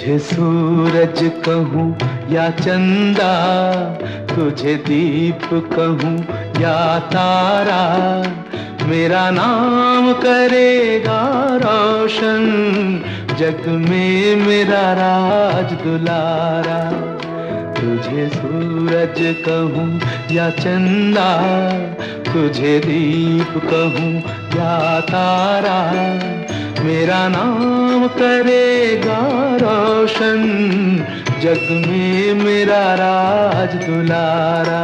तुझे सूरज कहूँ या चंदा, तुझे दीप कहूँ या तारा, मेरा नाम करेगा रोशन, जग में मेरा राज दुलारा। तुझे सूरज कहूँ या चंदा, तुझे दीप कहूँ या तारा, मेरा नाम करेगा रोशन, जग में मेरा राज दुलारा।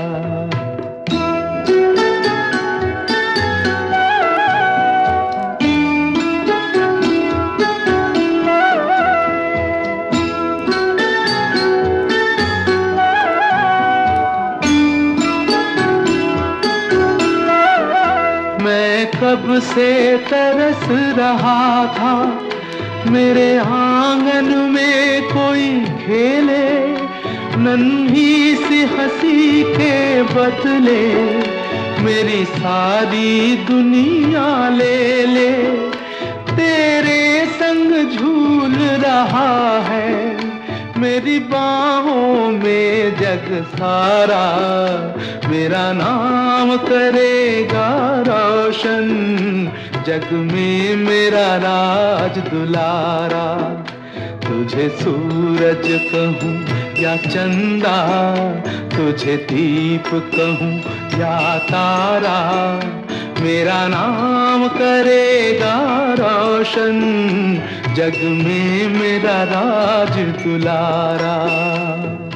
मैं कब से तरस रहा था, मेरे आंगन में कोई खेले, नन्ही सी हंसी के बदले मेरी सारी दुनिया ले ले। तेरे संग झूल रहा है मेरी बाहों में जग सारा, मेरा नाम करेगा रोशन, जग में मेरा राज दुलारा। तुझे सूरज कहूँ या चंदा, तुझे दीप कहूँ या तारा, मेरा नाम करेगा रोशन, जग में मेरा राज दुलारा।